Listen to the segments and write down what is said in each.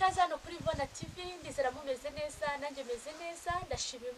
ikaze hano kuri Ivona TV ndizera mumeze neza nanjye meze neza ndashima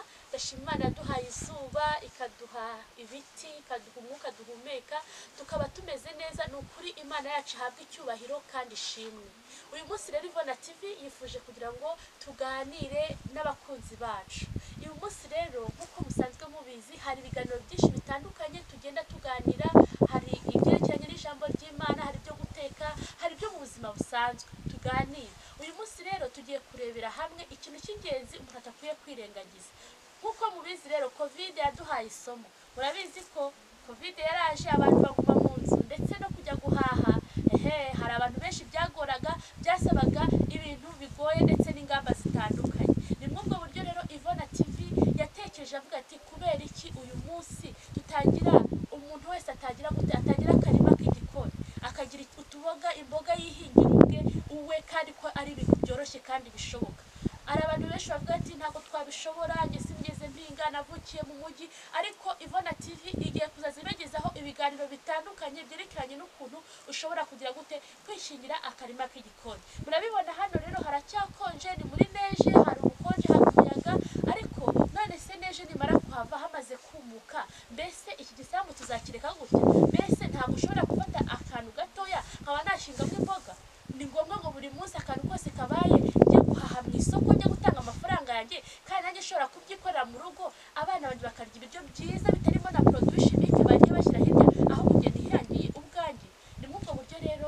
Imana yaduhaye izuba ikaduha ibiti ikaduha umwuka duhumeka tukaba tumeze neza n'ukuri Imana yacu habwe icyubahiro kandi ishimwe. Uyu munsi rero Ivona TV yifuje kugira ngo tuganire n'abakunzi bacu. Uyu munsi rero nkuko musanzwe mubizi hari ibiganiro byinshi bitandukanye tugenda tuganira, hari ibyerekeranye n'ijambo ry'Imana, hari byo guteka, hari byo mu buzima busanzwe tuganira. Uyu munsi rero tugiye kurebera hamwe ikintu cy'ingenzi umuntu atakwiye kwirengagiza. Nkuko mubizi rero Covid yaduhaye isomo. Murabizi ko Covid yaraje abantu baguma mu nzu ndetse no kujya guhaha. Hari abantu benshi byagoraga, byasabaga ibintu bigoye ndetse n'ingamba zitandukanye. Ni muri ubwo buryo rero Ivona TV yatekereje avuga ati kubera iki uyu munsi tutagira umuntu wese atagira akarima k'igikoni, akagira utuboga imboga yihingira uwe kandi ko ari ibintu byoroshye kandi bishoboka. Ari abantu benshi bavuga ati ntabwo twabishobora, njye sinigeze mpinga, navukiye mu mujyi, ariko Ivona TV igiye kuzaza ibagezaho ibiganiro bitandukanye byerekeranye n'ukuntu ushobora kugira gute kwishingira akarima k'igikoni. Murabibona hano rero haracyakonje, ni muri neje, hari ubukonje, hari umuyaga, ariko none se neje nimara kuhava hamaze kumuka, mbese iki gisambu tuzakireka gutya? Mbese ntabwo ushobora gufata akantu gatoya nkaba nashingamo imboga? Ni ngombwa ngo buri munsi akantu kose kabaye njye guhaha mu isoko, njye gutanga amafaranga yanjye kandi nanjye nshobora kubyikorera mu rugo, abana banjye bakarya ibiryo byiza bitarimo na produit chimique bagiye bashyira hirya, aho kugenda ihirangiye ubwanjye. Ni muri ubwo buryo rero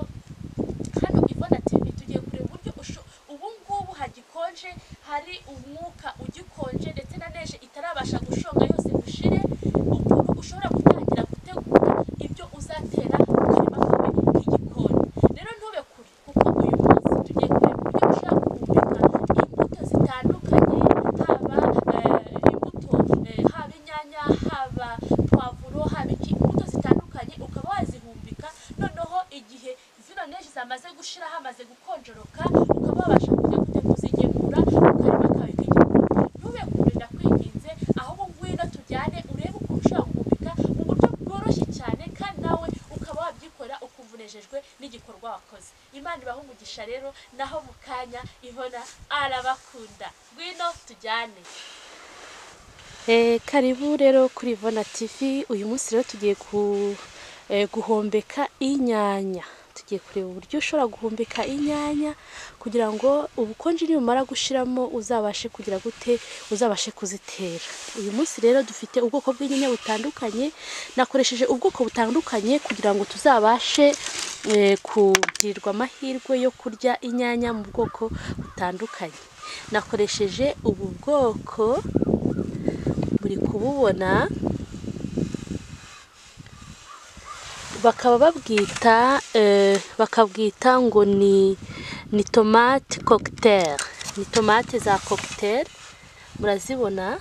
hano Ivona TV tugiye kureba uburyo ubu ngubu hagikonje, hari umwuka ugikonje ndetse na neje itarabasha gushonga yose gushire, ukuntu ushobora gutangira gutegura ibyo uzatera mu karima kawe k'igikoni. Rero ntube kure kuko uyu munsi tugiye kureba uburyo ushobora guhumbika imbuto zitandukanye, haba inyanya, haba pavuro, haba imbuto zitandukanye ukaba wazihumbika, noneho igihe zino neje zamaze gushira hamaze gukonjoroka ukaba wabasha kujya kuzigemura mu karima kawe k'igikoni. Ntube kure ndakwinginze, ahubwo ngwino tujyane urebe ukuntu ushobora guhumbika mu buryo bworoshye cyane kandi nawe ukaba wabyikorera ukumva unejejwe n'igikorwa wakoze. Imana ibahe umugisha rero, naho mu kanya Ivona arabakunda. Ngwino tujyane. Karibu rero kuri Ivona TV. Uyu munsi rero tugiye guhombeka inyanya. Tugiye kureba uburyo ushobora guhombeka inyanya kugira ngo ubukonje nibumara gushiramo uzabashe kugira gute, uzabashe kuzitera. Uyu munsi rero dufite ubwoko bw'inyanya butandukanye, nakoresheje ubwoko butandukanye kugira ngo tuzabashe kugirirwa amahirwe yo kurya inyanya mu bwoko butandukanye. Nakoresheje ubu bwoko muri kububona, bakaba bakabwita ngo ni tomate cocktail, ni tomate za cocktail. Murazibona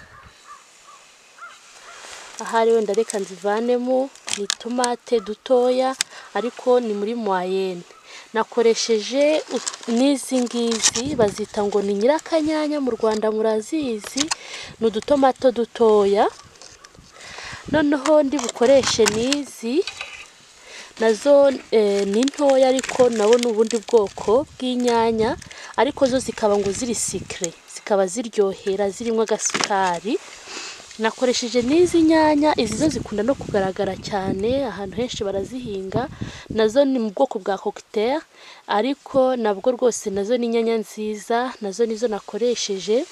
ahari, wenda reka nzivanemo. Ni tomate dutoya ariko ni muri moyenne. Nakoresheje n'izi ngizi bazita ngo ni nyirakanyanya, mu Rwanda murazizi, ni udutomato dutoya. Noneho ndi bukoreshe n'izi nazo ni ntoya ariko nabo ni ubundi bwoko bw'inyanya, ariko zo zikaba ngo ziri sikre, zikaba ziryohera zirimo agasukari. Nakoresheje n'izi nyanya, izi zo zikunda no kugaragara cyane ahantu henshi barazihinga, nazo ni mu bwoko bwa cocktail, ariko nabwo rwose nazo ni inyanya nziza, nazo nizo nakoresheje.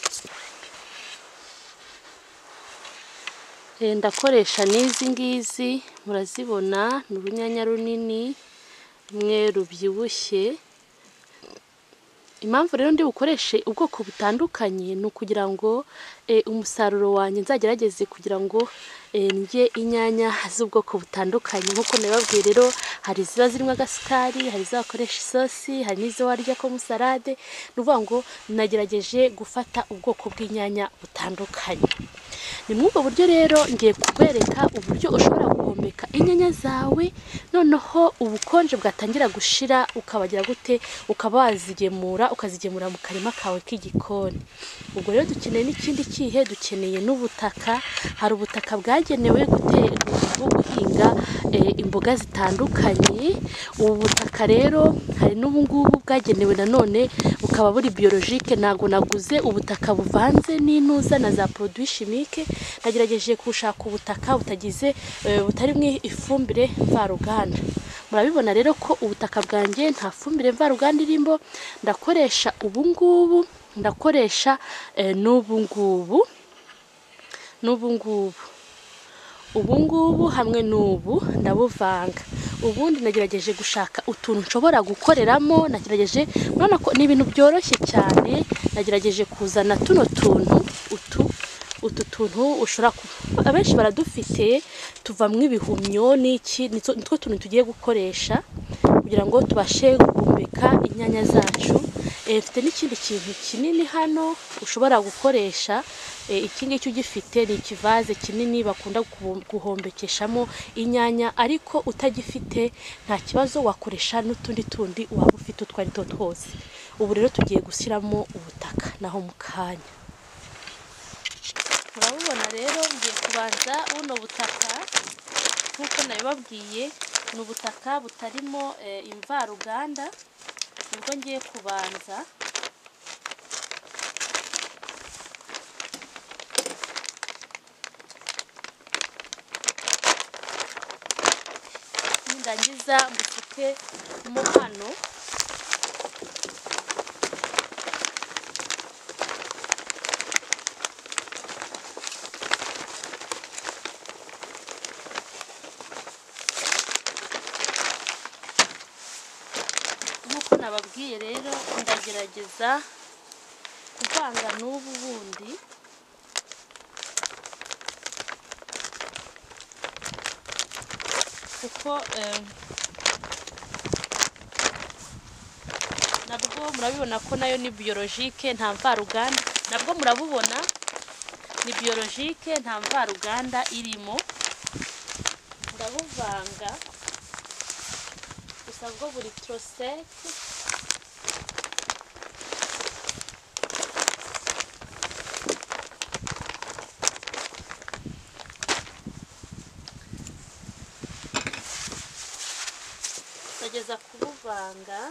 Ndakoresha n'izi ngizi, murazibona ni urunyanya runini rumwe rubyibushye. Impamvu rero ndi bukoreshe ubwoko butandukanye ni ukugira ngo umusaruro wanjye nzagerageze kugira ngo ndye inyanya z'ubwoko butandukanye. Nkuko nababwiye rero, hari ziba zirimo agasukari, hari izakoresha isosi, hari n'izo warya ko mu salade. Ni ukuvuga ngo nagerageje gufata ubwoko bw'inyanya butandukanye. Ni muri ubwo buryo rero ngiye kubereka uburyo ushobora guhombeka inyanya zawe, noneho ubukonje bwatangira gushira ukabagira gute, ukaba wazigemura ukazigemura mu karima kawe k'igikoni. Ubwo rero dukeneye n'ikindi kihe, dukeneye n'ubutaka. Hari ubutaka bwagenewe guhinga imboga zitandukanye. Ubu butaka rero hari n'ubu ngubu bwagenewe nanone bukaba buri biologique, ntago naguze ubutaka buvanze n'intuza na za produits chimiques. Nagerageje kushaka ubutaka butagize butarimo ifumbire mvaruganda. Murabibona rero ko ubutaka bwanjye nta fumbire mvaruganda irimo. Ndakoresha ubu ngubu, ndakoresha n'ubu ngubu hamwe n'ubu ndabuvanga. Ubundi nagerageje gushaka utuntu nshobora gukoreramo, nagerageje murabona ko ni ibintu byoroshye cyane. Nagerageje kuzana tuno tuntu, utu tuntu ushobora abenshi baradufite tuvamwe ibihumyo n'iki, nitwo tuntu tugiye gukoresha kugira ngo tubashe guhumbeka inyanya zacu. Mfite n'ikindi kintu kinini hano ushobora gukoresha. Iki ngiki ugifite ni ikivaze kinini bakunda guhombekeshamo inyanya, ariko utagifite nta kibazo, wakoresha n'utundi waba ufite utwo ari two twose. Ubu rero tugiye gushyiramo ubutaka naho mu kanya. Murabubona rero ngiye kubanza buno butaka nk'uko nabibabwiye, ni ubutaka butarimo imvaruganda, nibwo ngiye kubanza. Nindangiza mbusukemo hano. Nk'uko nababwiye rero ndagerageza kuvanga n'ubu bundi. Kuko nabwo murabibona ko nayo ni biologique, nta mvaruganda. Nabwo murabubona ni biologique, nta mvaruganda irimo. Ndabuvanga gusa bwo buri trosette. Ndageza kubuvanga.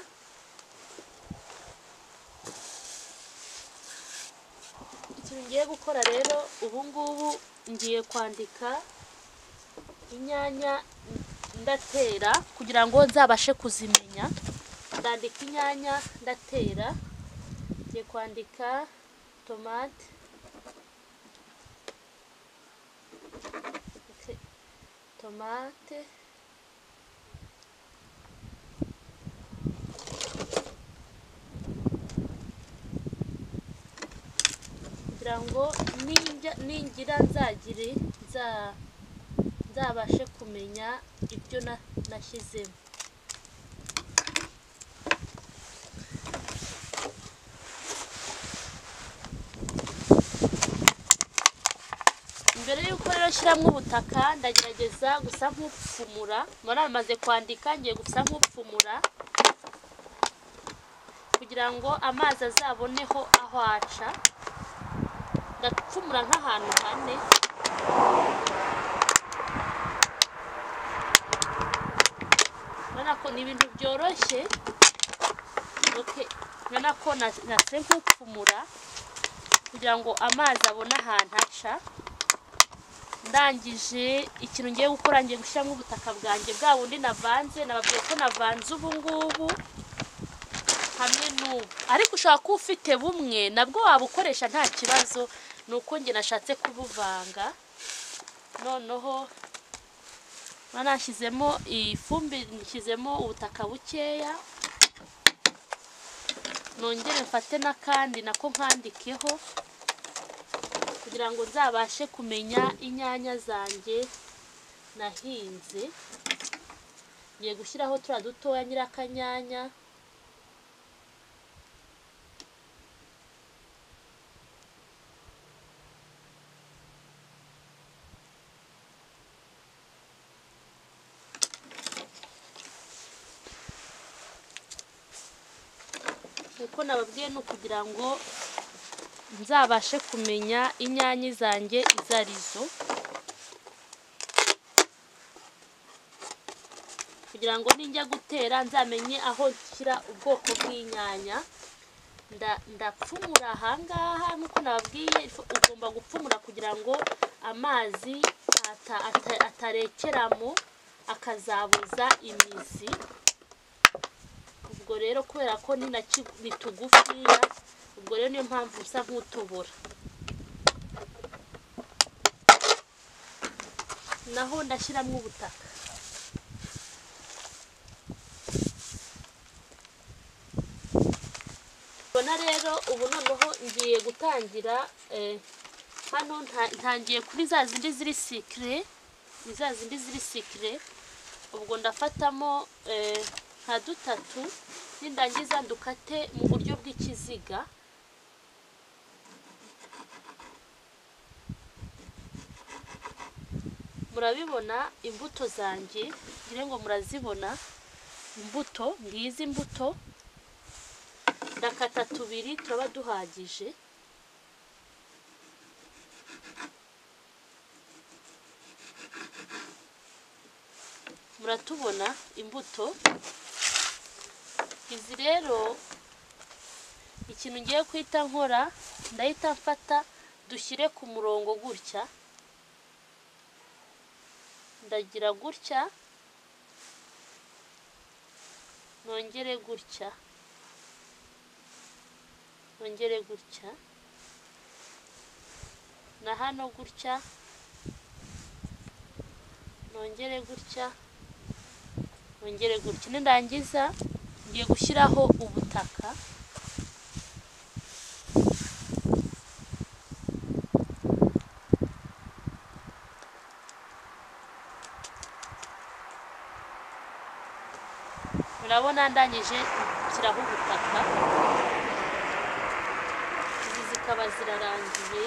Ikintu ngiye gukora rero ubu ngubu, ngiye kwandika inyanya ndatera kugira ngo nzabashe kuzimenya. Ndandika inyanya ndatera, ngiye kwandika tomate, kugira ngo ningira nzabashe kumenya ibyo nashyizemo. Mbere yuko rero shyiramo ubutaka, ndagerageza gusa nk'upfumura. Maze kwandika ngiye gusa nk'upfumura kugira ngo amazi azaboneho aho aca. Ndapfumura nk'ahantu hane. Urabona ko ni ibintu byoroshye. Urabona ko nase nk'upfumura kugira ngo amazi abone ahantu aca. Ndangije ikintu ngiye gukora, ngiye gushyiramo ubutaka bwanjye bwa bundi navanze. Nababwiye ko navanze ubu ngubu hamwe n'ubu, ariko ushaka ko ufite bumwe nabwo wabukoresha nta kibazo. Nuko nge nashatse kubuvanga. Noneho nashyizemo ifumbire, nshyizemo ubutaka bukeya. Nongere mfate n'akandi nako nkandikeho kugira ngo nzabashe kumenya inyanya zanjye nahinze. Ngiye gushyiraho turiya dutoya nyirakanyanya. Uko nababwiye ni ukugira ngo nzabashe kumenya inyanya zanjye izo arizo. kugira ngo ninjya gutera nzamenye aho nshyira ubwoko bw'inyanya. Ndapfumura ahangaha nkuko nababwiye, ugomba gupfumura kugira ngo amazi atarekeramo akazabuza imizi. Ubwo rero kubera ko ni tugufiya, ubwo rero niyo mpamvu usa nk'utobora. Naho ndashyiramo ubutaka. Bona rero ubu noneho ngiye gutangira hano ntangiye kuri za zindi ziri sikire, ubwo ndafatamo nka dutatu, nindangiza ndukate mu buryo bw'ikiziga. Murabibona imbuto zanjye, ngire ngo murazibona imbuto, ngizi imbuto ndakata tubiri turaba duhagije. Muratubona imbuto izi rero. Ikintu ngiye kwita nkora, ndahita mfata dushyire ku murongo gutya, ndagira gutya, nongere gutya, nongere gutya, na hano gutya, nongere gutya, nongere gutya. Nindangiza ngiye gushyiraho ubutaka. Murabona ndangije nshyiraho ubutaka. Izi zikaba zirarangiye.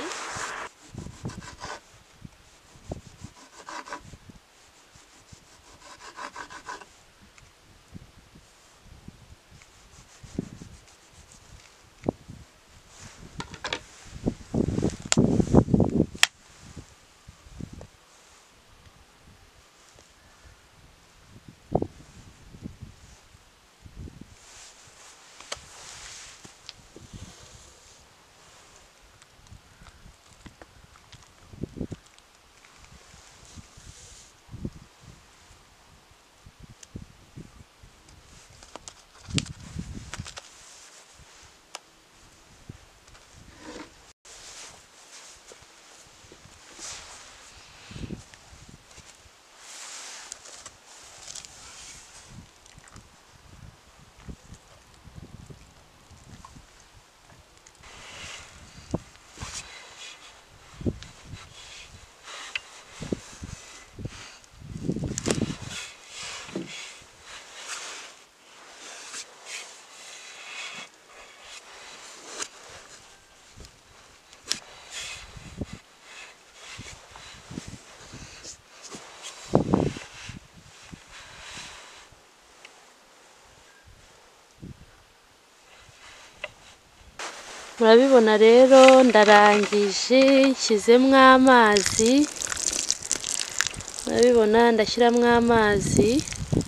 Murabibona rero ndarangije, nshyizemo amazi. Murabibona ndashyiramo amazi,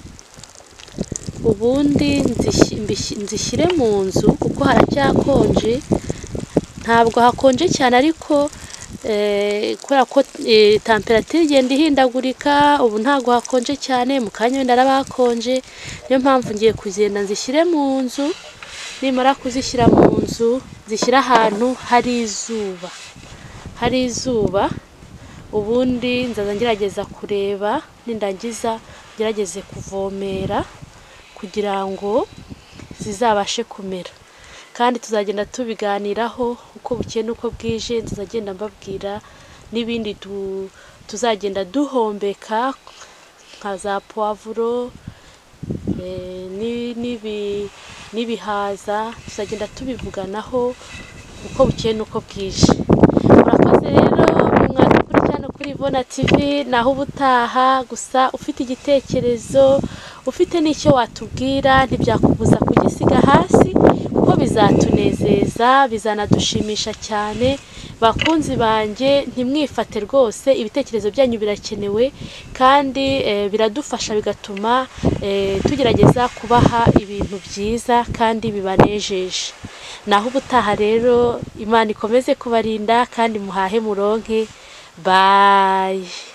ubundi nzishyire mu nzu kuko haracyakonje. Ntabwo hakonje cyane ariko kubera ko temperature igenda ihindagurika, ubu ntabwo hakonje cyane, mu kanya wenda araba hakonje. Niyo mpamvu ngiye kugenda nzishyire mu nzu. Nimara kuzishyira mu nzu, zishyira ahantu hari izuba, ubundi nzaza ngerageza kureba, nindangiza ngerageze kuvomera kugira ngo zizabashe kumera. Kandi tuzagenda tubiganiraho uko bukeye n'uko bwije, nzagenda mbabwira n'ibindi tuzagenda duhombeka nka za poivro n'ibihaza, tuzagenda tubivuganaho uko bukeye n'uko bwije. Murakoze rero mwadukurikirana kuri Ivona TV, naho ubutaha. Gusa ufite igitekerezo, ufite n'icyo watubwira, ntibyakubuza kugisiga hasi kuko bizatunezeza. bizadukomeza bizanadushimisha cyane. Bakunzi banjye ntimwifate rwose, ibitekerezo byanyu birakenewe kandi biradufasha bigatuma tugerageza kubaha ibintu byiza kandi bibanejeje. Naho ubutaha rero Imana ikomeze kubarinda kandi muhahe muronke. Bye.